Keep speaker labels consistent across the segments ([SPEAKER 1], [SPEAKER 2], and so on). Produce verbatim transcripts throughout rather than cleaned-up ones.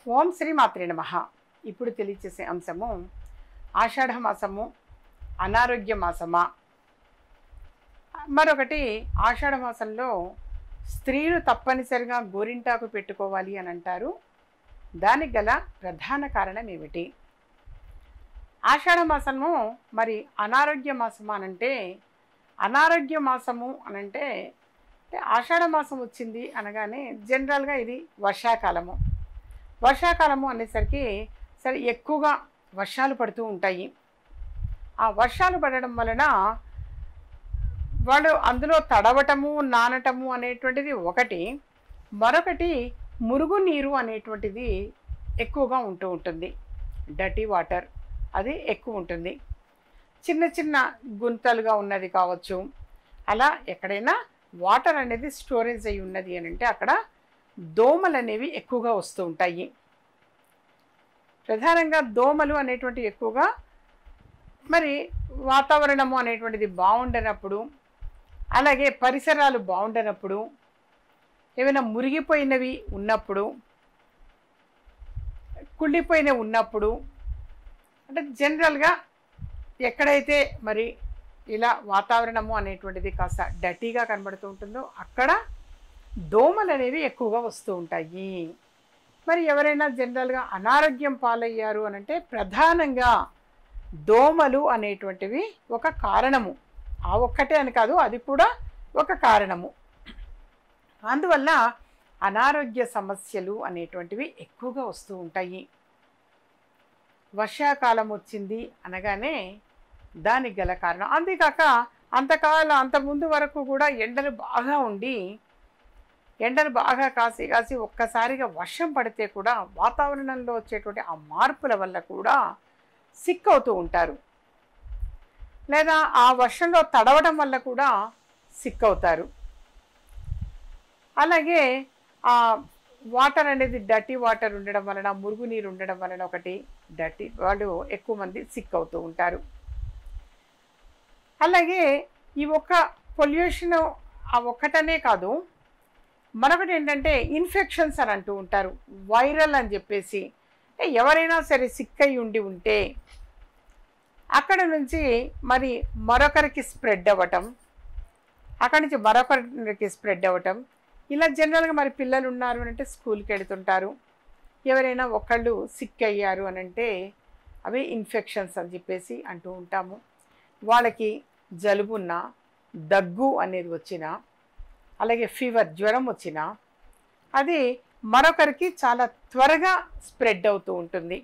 [SPEAKER 1] ఓం శ్రీ మాత్రే నమః. ఇప్పుడు తెలియచేసే అంశము ఆషాఢ మాసము అనారోగ్య మాసమా. మరొకటి ఆషాఢ మాసంలో స్త్రీలు తప్పనిసరిగా గోరింటాకు పెట్టుకోవాలి అని అంటారు. దానికి గల ప్రధాన కారణం ఏమిటి? ఆషాఢ మాసము మరి అనారోగ్య మాసము అనంటే అనారోగ్య మాసము అనంటే అంటే ఆషాఢ మాసం వచ్చింది అనగానే జనరల్గా ఇది వర్షాకాలము. వర్షాకాలము అనేసరికి సరే ఎక్కువగా వర్షాలు పడుతూ ఉంటాయి. ఆ వర్షాలు పడడం వలన వాళ్ళు అందులో తడవటము నానటము అనేటువంటిది ఒకటి, మరొకటి మురుగునీరు అనేటువంటిది ఎక్కువగా ఉంటూ ఉంటుంది. డర్టీ వాటర్ అది ఎక్కువ ఉంటుంది. చిన్న చిన్న గుంతలుగా ఉన్నది కావచ్చు, అలా ఎక్కడైనా వాటర్ అనేది స్టోరేజ్ అయి ఉన్నది అని అంటే అక్కడ దోమలు అనేవి ఎక్కువగా వస్తూ ఉంటాయి. ప్రధానంగా దోమలు అనేటువంటి ఎక్కువగా మరి వాతావరణము అనేటువంటిది బాగుండనప్పుడు, అలాగే పరిసరాలు బాగుండనప్పుడు, ఏమైనా మురిగిపోయినవి ఉన్నప్పుడు, కుళ్ళిపోయినవి ఉన్నప్పుడు, అంటే జనరల్గా ఎక్కడైతే మరి ఇలా వాతావరణము అనేటువంటిది కాస్త డర్టీగా కనబడుతూ ఉంటుందో అక్కడ దోమలు అనేవి ఎక్కువగా వస్తూ ఉంటాయి. మరి ఎవరైనా జనరల్గా అనారోగ్యం పాలయ్యారు అని అంటే ప్రధానంగా దోమలు అనేటువంటివి ఒక కారణము. ఆ ఒక్కటే అని కాదు, అది కూడా ఒక కారణము. అందువల్ల అనారోగ్య సమస్యలు అనేటువంటివి ఎక్కువగా వస్తూ ఉంటాయి. వర్షాకాలం వచ్చింది అనగానే దానికి గల కారణం. అంతేకాక అంతకాలం అంతకుముందు వరకు కూడా ఎండలు బాగా ఉండి ఎండలు బాగా కాసి కాసి ఒక్కసారిగా వర్షం పడితే కూడా వాతావరణంలో వచ్చేటువంటి ఆ మార్పుల వల్ల కూడా సిక్ అవుతూ ఉంటారు, లేదా ఆ వర్షంలో తడవడం వల్ల కూడా సిక్ అవుతారు. అలాగే ఆ వాటర్ అనేది డర్టీ వాటర్ ఉండడం వలన, మురుగునీరు ఉండడం వలన ఒకటి డర్టీ వాళ్ళు ఎక్కువ మంది సిక్ అవుతూ ఉంటారు. అలాగే ఈ ఒక్క పొల్యూషన్ ఆ ఒక్కటనే కాదు, మరొకటి ఏంటంటే ఇన్ఫెక్షన్స్ అని అంటూ ఉంటారు. వైరల్ అని చెప్పేసి ఎవరైనా సరే సిక్ అయి ఉండి ఉంటే అక్కడ నుంచి మరి మరొకరికి స్ప్రెడ్ అవ్వటం, అక్కడి నుంచి మరొకరికి స్ప్రెడ్ అవ్వటం, ఇలా జనరల్గా మరి పిల్లలు ఉన్నారు అని అంటే స్కూల్కి వెళుతుంటారు. ఎవరైనా ఒకళ్ళు సిక్ అయ్యారు అని అంటే అవి ఇన్ఫెక్షన్స్ అని చెప్పేసి అంటూ ఉంటాము. వాళ్ళకి జలుబున్నా, దగ్గు అనేది వచ్చినా, అలాగే ఫీవర్ జ్వరం వచ్చినా అది మరొకరికి చాలా త్వరగా స్ప్రెడ్ అవుతూ ఉంటుంది.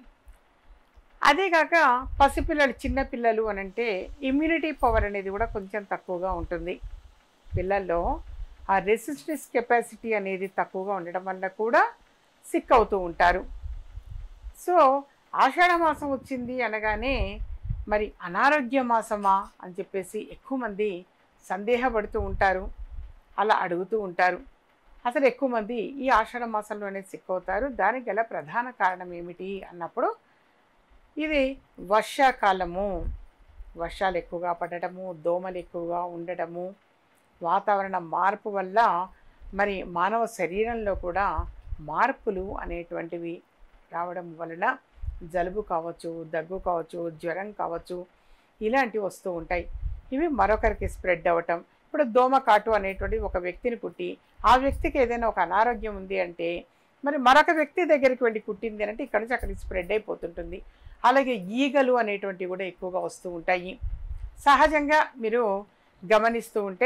[SPEAKER 1] అదేగాక పసిపిల్లలు చిన్నపిల్లలు అని అంటే ఇమ్యూనిటీ పవర్ అనేది కూడా కొంచెం తక్కువగా ఉంటుంది. పిల్లల్లో ఆ రెసిస్టెన్స్ కెపాసిటీ అనేది తక్కువగా ఉండడం వల్ల కూడా సిక్ అవుతూ ఉంటారు. సో ఆషాఢ మాసం వచ్చింది అనగానే మరి అనారోగ్య మాసమా అని చెప్పేసి ఎక్కువ మంది సందేహపడుతూ ఉంటారు, అలా అడుగుతూ ఉంటారు. అసలు ఎక్కువ మంది ఈ ఆషాఢ మాసంలోనే సిక్ అవుతారు. దానికి గల ప్రధాన కారణం ఏమిటి అన్నప్పుడు ఇది వర్షాకాలము. వర్షాలు ఎక్కువగా పడటము, దోమలు ఎక్కువగా ఉండటము, వాతావరణ మార్పు వల్ల మరి మానవ శరీరంలో కూడా మార్పులు అనేటువంటివి రావడం వలన జలుబు కావచ్చు, దగ్గు కావచ్చు, జ్వరం కావచ్చు, ఇలాంటివి వస్తూ ఉంటాయి. ఇవి మరొకరికి స్ప్రెడ్ అవ్వటం. ఇప్పుడు దోమ కాటు అనేటువంటిది ఒక వ్యక్తిని కుట్టి ఆ వ్యక్తికి ఏదైనా ఒక అనారోగ్యం ఉంది అంటే మరి మరొక వ్యక్తి దగ్గరికి వెళ్ళి కుట్టింది అంటే ఇక్కడ నుంచి అక్కడికి స్ప్రెడ్ అయిపోతుంటుంది. అలాగే ఈగలు అనేటువంటివి కూడా ఎక్కువగా వస్తూ ఉంటాయి. సహజంగా మీరు గమనిస్తూ ఉంటే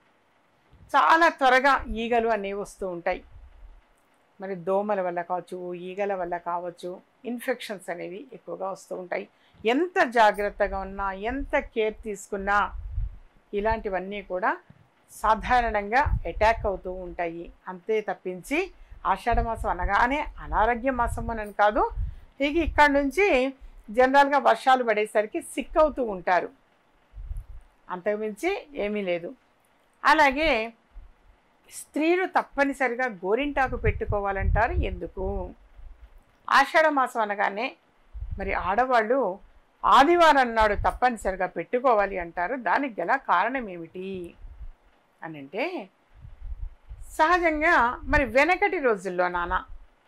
[SPEAKER 1] చాలా త్వరగా ఈగలు అనేవి వస్తూ ఉంటాయి. మరి దోమల వల్ల కావచ్చు, ఈగల వల్ల కావచ్చు, ఇన్ఫెక్షన్స్ అనేవి ఎక్కువగా వస్తూ ఉంటాయి. ఎంత జాగ్రత్తగా ఉన్నా, ఎంత కేర్ తీసుకున్నా ఇలాంటివన్నీ కూడా సాధారణంగా అటాక్ అవుతూ ఉంటాయి. అంతే తప్పించి ఆషాఢ మాసం అనగానే అనారోగ్య మాసం అని కాదు. ఇక ఇక్కడ నుంచి జనరల్గా వర్షాలు పడేసరికి సిక్ అవుతూ ఉంటారు, అంతకుమించి ఏమీ లేదు. అలాగే స్త్రీలు తప్పనిసరిగా గోరింటాకు పెట్టుకోవాలంటారు. ఎందుకు? ఆషాఢ మాసం అనగానే మరి ఆడవాళ్ళు ఆదివారం నాడు తప్పనిసరిగా పెట్టుకోవాలి అంటారు. దానికి గల కారణం ఏమిటి అని అంటే సహజంగా మరి వెనకటి రోజుల్లో నాన్న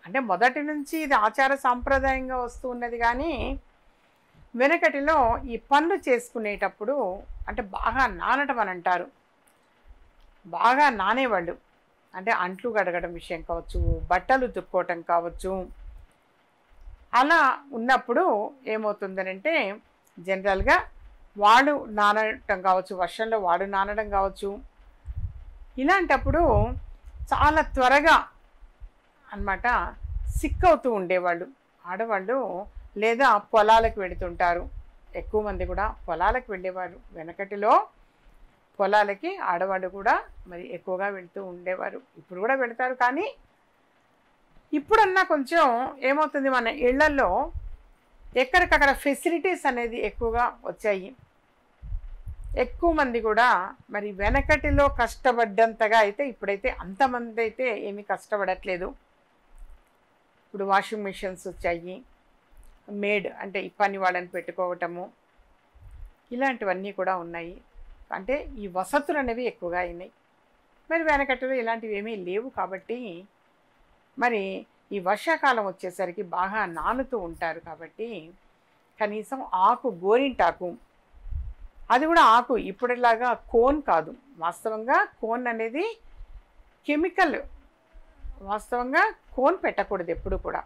[SPEAKER 1] అంటే మొదటి నుంచి ఇది ఆచార సాంప్రదాయంగా వస్తూ ఉన్నది. కానీ వెనకటిలో ఈ పనులు చేసుకునేటప్పుడు అంటే బాగా నానటం అని అంటారు, బాగా నానేవాళ్ళు. అంటే అంట్లు గడగడం విషయం కావచ్చు, బట్టలు తుక్కోవటం కావచ్చు. అలా ఉన్నప్పుడు ఏమవుతుందనంటే జనరల్గా వాడు నానటం కావచ్చు, వర్షంలో వాడు నానడం కావచ్చు. ఇలాంటప్పుడు చాలా త్వరగా అన్నమాట సిక్ అవుతూ ఉండేవాళ్ళు ఆడవాళ్ళు. లేదా పొలాలకు వెళుతుంటారు, ఎక్కువ మంది కూడా పొలాలకు వెళ్ళేవారు. వెనకటిలో పొలాలకి ఆడవాళ్ళు కూడా మరి ఎక్కువగా వెళుతూ ఉండేవారు. ఇప్పుడు కూడా వెళతారు. కానీ ఇప్పుడన్నా కొంచెం ఏమవుతుంది, మన ఇళ్లల్లో ఎక్కడికక్కడ ఫెసిలిటీస్ అనేది ఎక్కువగా వచ్చాయి. ఎక్కువ మంది కూడా మరి వెనకటిలో కష్టపడ్డంతగా అయితే ఇప్పుడైతే అంతమంది అయితే ఏమీ కష్టపడట్లేదు. ఇప్పుడు వాషింగ్ మిషన్స్ వచ్చాయి, మేడ్ అంటే ఈ పని వాళ్ళని పెట్టుకోవటము, ఇలాంటివన్నీ కూడా ఉన్నాయి. అంటే ఈ వసతులు అనేవి ఎక్కువగా అయినాయి. మరి వెనకటిలో ఇలాంటివి ఏమీ లేవు. కాబట్టి మరి ఈ వర్షాకాలం వచ్చేసరికి బాగా నానుతూ ఉంటారు. కాబట్టి కనీసం ఆకు, గోరింటాకు, అది కూడా ఆకు ఇప్పుడులాగా కోన్ కాదు. వాస్తవంగా కోన్ అనేది కెమికల్. వాస్తవంగా కోన్ పెట్టకూడదు ఎప్పుడు కూడా.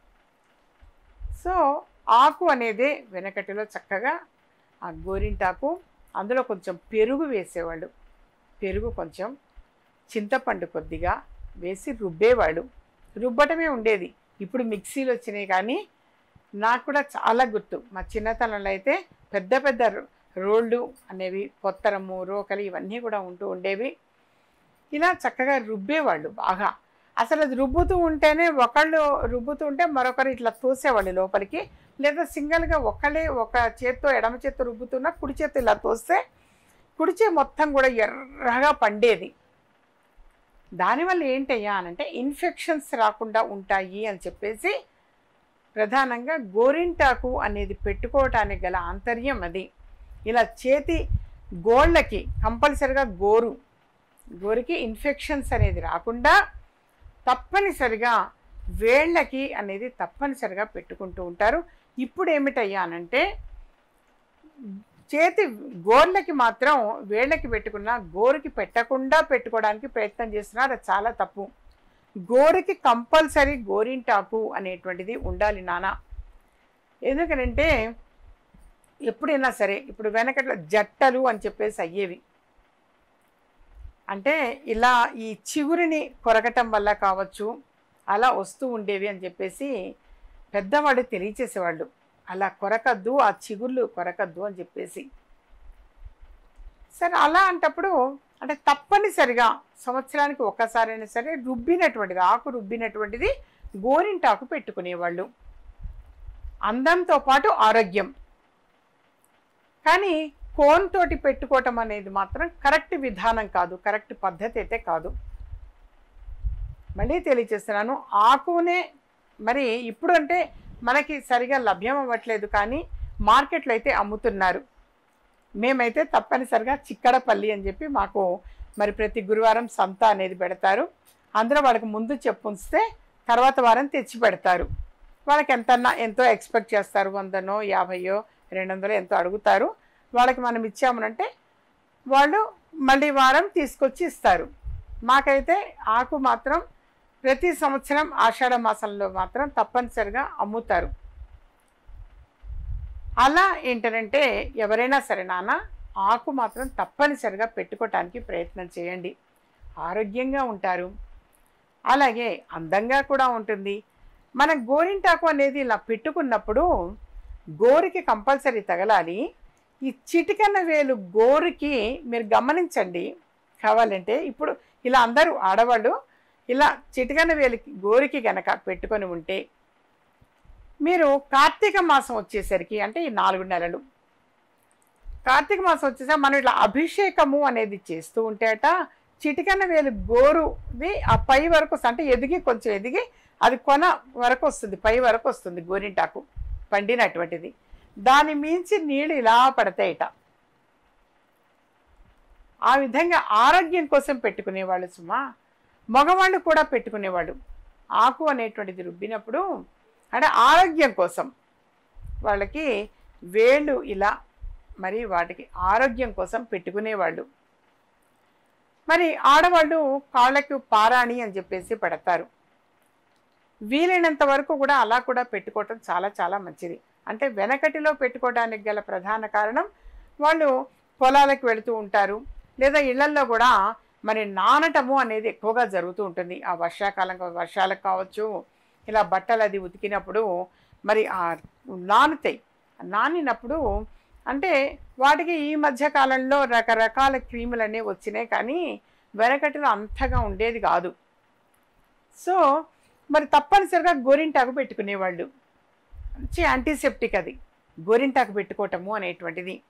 [SPEAKER 1] సో ఆకు అనేది వెనకటిలో చక్కగా ఆ గోరింటాకు, అందులో కొంచెం పెరుగు వేసేవాళ్ళు. పెరుగు కొంచెం, చింతపండు కొద్దిగా వేసి రుబ్బేవాళ్ళు. రుబ్బటమే ఉండేది. ఇప్పుడు మిక్సీలు వచ్చినాయి. కానీ నాకు కూడా చాలా గుర్తు, మా చిన్నతనంలో అయితే పెద్ద పెద్ద రోళ్ళు అనేవి, కొత్తరము, రోకలి ఇవన్నీ కూడా ఉంటూ ఉండేవి. ఇలా చక్కగా రుబ్బేవాళ్ళు బాగా. అసలు అది రుబ్బుతూ ఉంటేనే ఒకళ్ళు రుబ్బుతూ ఉంటే మరొకరు ఇట్లా తోసేవాళ్ళు లోపలికి. లేదా సింగిల్గా ఒకళ్ళే ఒక చేత్తో ఎడమ చేత్తో రుబ్బుతున్నా కుడి చేత్తో ఇలా తోస్తే కుడి చే మొత్తం కూడా ఎర్రగా పండేది. దానివల్ల ఏంటయ్యా అనంటే ఇన్ఫెక్షన్స్ రాకుండా ఉంటాయి అని చెప్పేసి ప్రధానంగా గోరింటాకు అనేది పెట్టుకోవటానికి గల ఆంతర్యం అది. ఇలా చేతి గోళ్ళకి కంపల్సరిగా గోరు గోరికి ఇన్ఫెక్షన్స్ అనేది రాకుండా తప్పనిసరిగా వేళ్ళకి అనేది తప్పనిసరిగా పెట్టుకుంటూ ఉంటారు. ఇప్పుడు ఏమిటయ్యా అనంటే చేతి గోర్లకి మాత్రం వేళ్ళకి పెట్టుకున్న గోరుకి పెట్టకుండా పెట్టుకోవడానికి ప్రయత్నం చేస్తున్నారు. అది చాలా తప్పు. గోరుకి కంపల్సరీ గోరింటాకు అనేటువంటిది ఉండాలి నాన్న. ఎందుకనంటే ఎప్పుడైనా సరే ఇప్పుడు వెనకట్ల జట్టలు అని చెప్పేసి అయ్యేవి. అంటే ఇలా ఈ చిగురిని కొరకటం వల్ల కావచ్చు అలా వస్తూ ఉండేవి అని చెప్పేసి పెద్దవాళ్ళు తెలియచేసేవాళ్ళు. అలా కొరకద్దు, ఆ చిగుళ్ళు కొరకద్దు అని చెప్పేసి. సరే అలా అంటప్పుడు అంటే తప్పనిసరిగా సంవత్సరానికి ఒక్కసారైనా సరే రుబ్బినటువంటిది, ఆకు రుబ్బినటువంటిది గోరింటాకు పెట్టుకునేవాళ్ళు. అందంతో పాటు ఆరోగ్యం. కానీ కోన్ తోటి పెట్టుకోవటం అనేది మాత్రం కరెక్ట్ విధానం కాదు, కరెక్ట్ పద్ధతి అయితే కాదు. మళ్ళీ తెలియచేస్తున్నాను, ఆకునే మరి ఇప్పుడు అంటే మనకి సరిగా లభ్యం అవ్వట్లేదు. కానీ మార్కెట్లో అయితే అమ్ముతున్నారు. మేమైతే తప్పనిసరిగా చిక్కడపల్లి అని చెప్పి మాకు మరి ప్రతి గురువారం సంత అనేది పెడతారు. అందులో వాళ్ళకి ముందు చెప్పుంచితే తర్వాత వారం తెచ్చి పెడతారు. వాళ్ళకి ఎంతన్నా ఎంతో ఎక్స్పెక్ట్ చేస్తారు, వందనో యాభైయో రెండు వందలు ఎంతో అడుగుతారు. వాళ్ళకి మనం ఇచ్చామనంటే వాళ్ళు మళ్ళీ వారం తీసుకొచ్చి ఇస్తారు. మాకైతే ఆకు మాత్రం ప్రతి సంవత్సరం ఆషాఢ మాసంలో మాత్రం తప్పనిసరిగా అమ్ముతారు. అలా ఏంటంటే ఎవరైనా సరే నాన్న ఆకు మాత్రం తప్పనిసరిగా పెట్టుకోవటానికి ప్రయత్నం చేయండి. ఆరోగ్యంగా ఉంటారు, అలాగే అందంగా కూడా ఉంటుంది. మన గోరింటాకు అనేది ఇలా పెట్టుకున్నప్పుడు గోరుకి కంపల్సరీ తగలాలి. ఈ చిటికన వేలు గోరుకి మీరు గమనించండి కావాలంటే. ఇప్పుడు ఇలా అందరూ ఆడవాళ్ళు ఇలా చిటికన వేలుకి గోరుకి గనక పెట్టుకొని ఉంటే మీరు కార్తీక మాసం వచ్చేసరికి అంటే ఈ నాలుగు నెలలు కార్తీక మాసం వచ్చేసరికి మనం ఇట్లా అభిషేకము అనేది చేస్తూ ఉంటేట చిటికన వేలు గోరుది ఆ పై వరకు అంటే ఎదిగి కొంచెం ఎదిగి అది కొన వరకు వస్తుంది, పై వరకు వస్తుంది గోరింటాకు పండినటువంటిది. దాని మించి నీళ్ళు ఇలా పడతాయిట. ఆ విధంగా ఆరోగ్యం కోసం పెట్టుకునేవాళ్ళు సుమా. మగవాళ్ళు కూడా పెట్టుకునేవాళ్ళు. ఆకు అనేటువంటిది రుబ్బినప్పుడు అంటే ఆరోగ్యం కోసం వాళ్ళకి వేళ్ళు ఇలా మరి వాటికి ఆరోగ్యం కోసం పెట్టుకునేవాళ్ళు. మరి ఆడవాళ్ళు కాళ్ళకు పారాణి అని చెప్పేసి పెడతారు. వీలైనంత వరకు కూడా అలా కూడా పెట్టుకోవటం చాలా చాలా మంచిది. అంటే వెనకటిలో పెట్టుకోవడానికి గల ప్రధాన కారణం వాళ్ళు పొలాలకు వెళుతూ ఉంటారు, లేదా ఇళ్లల్లో కూడా మరి నానటము అనేది ఎక్కువగా జరుగుతూ ఉంటుంది. ఆ వర్షాకాలం వర్షాలకు కావచ్చు, ఇలా బట్టలు అది ఉతికినప్పుడు మరి ఆ నానుతాయి. నానినప్పుడు అంటే వాటికి ఈ మధ్య కాలంలో రకరకాల క్రీములు అనేవి వచ్చినాయి, కానీ వెనకటిలో అంతగా ఉండేది కాదు. సో మరి తప్పనిసరిగా గోరింటాకు పెట్టుకునేవాళ్ళు. మంచి యాంటీసెప్టిక్ అది గోరింటాకు పెట్టుకోవటము అనేటువంటిది.